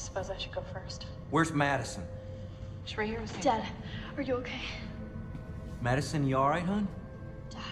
suppose I should go first. Where's Madison? She's right here with me. Dad, are you okay? Madison, you alright, hon? Dad.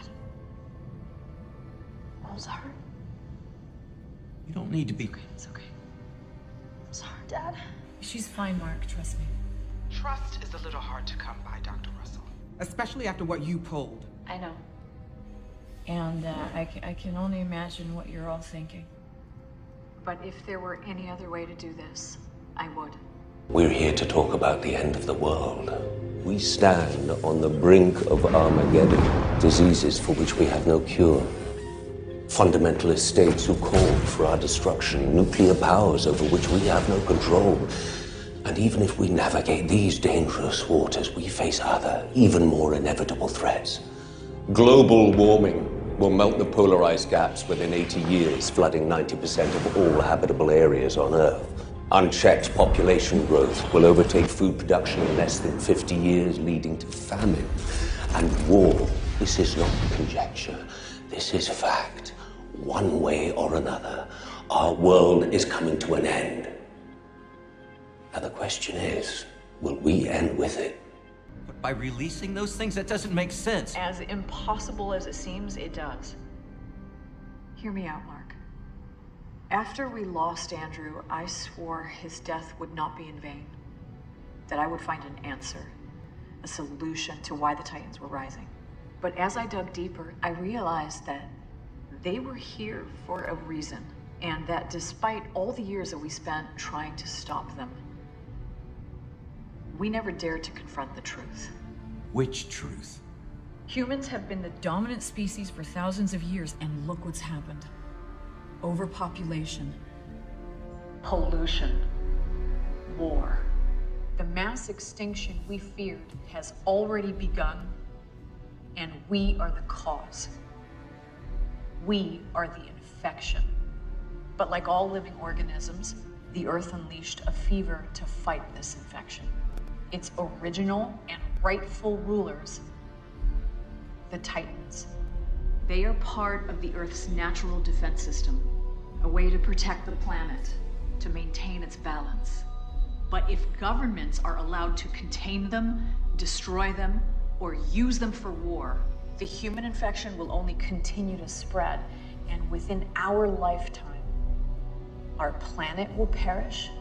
Mom's hurt. You don't need to be... It's okay. I'm sorry, Dad. She's fine, Mark. Trust me. Trust is a little hard to come by, Dr. Russell. Especially after what you pulled. I know. And I can only imagine what you're all thinking. But if there were any other way to do this, I would. We're here to talk about the end of the world. We stand on the brink of Armageddon, diseases for which we have no cure. Fundamentalist states who call for our destruction, nuclear powers over which we have no control. And even if we navigate these dangerous waters, we face other, even more inevitable threats. Global warming will melt the polar ice caps within 80 years, flooding 90% of all habitable areas on Earth. Unchecked population growth will overtake food production in less than 50 years, leading to famine and war. This is not conjecture. This is fact. One way or another, our world is coming to an end. Now the question is, will we end with it? But by releasing those things, that doesn't make sense. As impossible as it seems, it does. Hear me out, Mark. After we lost Andrew, I swore his death would not be in vain. That I would find an answer, a solution to why the Titans were rising. But as I dug deeper, I realized that they were here for a reason, and that despite all the years that we spent trying to stop them, we never dared to confront the truth. Which truth? Humans have been the dominant species for thousands of years, and look what's happened. Overpopulation. Pollution. War. The mass extinction we feared has already begun, and we are the cause. We are the infection. But like all living organisms, the Earth unleashed a fever to fight this infection. Its original and rightful rulers, the Titans. They are part of the Earth's natural defense system, a way to protect the planet, to maintain its balance. But if governments are allowed to contain them, destroy them, or use them for war, the human infection will only continue to spread, and within our lifetime, our planet will perish,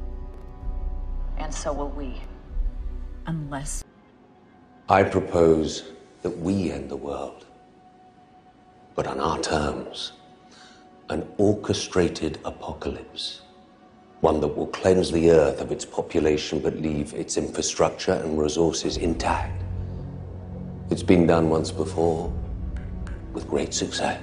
and so will we. Unless... I propose that we end the world, but on our terms. An orchestrated apocalypse. One that will cleanse the Earth of its population but leave its infrastructure and resources intact. It's been done once before, with great success.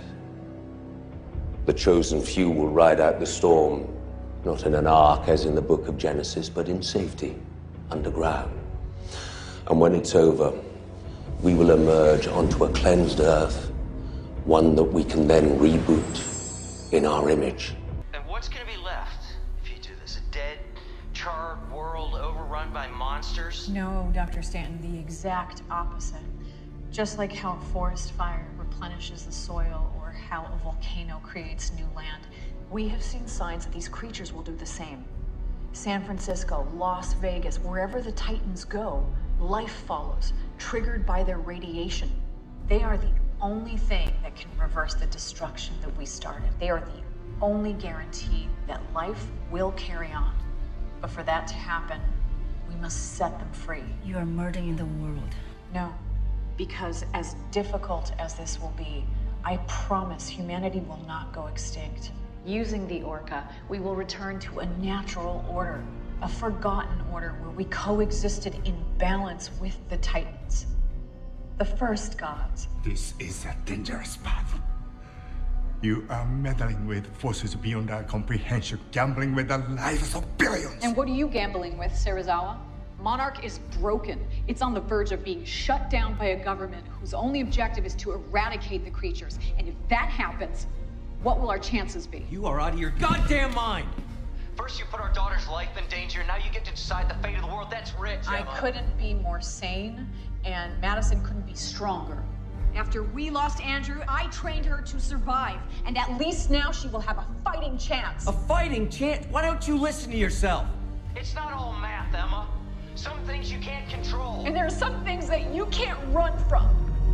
The chosen few will ride out the storm, not in an ark as in the book of Genesis, but in safety, underground. And when it's over, we will emerge onto a cleansed Earth, one that we can then reboot in our image. And what's gonna be left if you do this? A dead, charred world overrun by monsters? No, Dr. Stanton, the exact opposite. Just like how a forest fire replenishes the soil or how a volcano creates new land, we have seen signs that these creatures will do the same. San Francisco, Las Vegas, wherever the Titans go, life follows, triggered by their radiation. They are the only thing that can reverse the destruction that we started. They are the only guarantee that life will carry on. But for that to happen, we must set them free. You are murdering the world. No, because as difficult as this will be, I promise humanity will not go extinct. Using the Orca, we will return to a natural order, a forgotten order where we coexisted in balance with the Titans, the first gods. This is a dangerous path. You are meddling with forces beyond our comprehension, gambling with the lives of billions. And what are you gambling with, Serizawa? Monarch is broken. It's on the verge of being shut down by a government whose only objective is to eradicate the creatures. And if that happens, what will our chances be? You are out of your goddamn mind! First you put our daughter's life in danger, now you get to decide the fate of the world. That's rich, I Emma. couldn't be more sane, and Madison couldn't be stronger. After we lost Andrew, I trained her to survive. And at least now she will have a fighting chance. A fighting chance? Why don't you listen to yourself? It's not all math, Emma. Some things you can't control. And there are some things that you can't run from.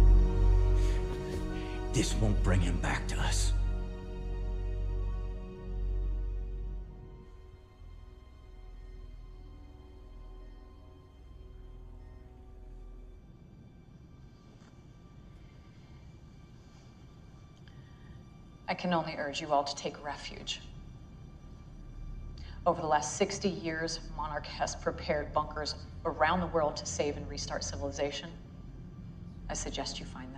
This won't bring him back to us. I can only urge you all to take refuge. Over the last 60 years, Monarch has prepared bunkers around the world to save and restart civilization. I suggest you find them.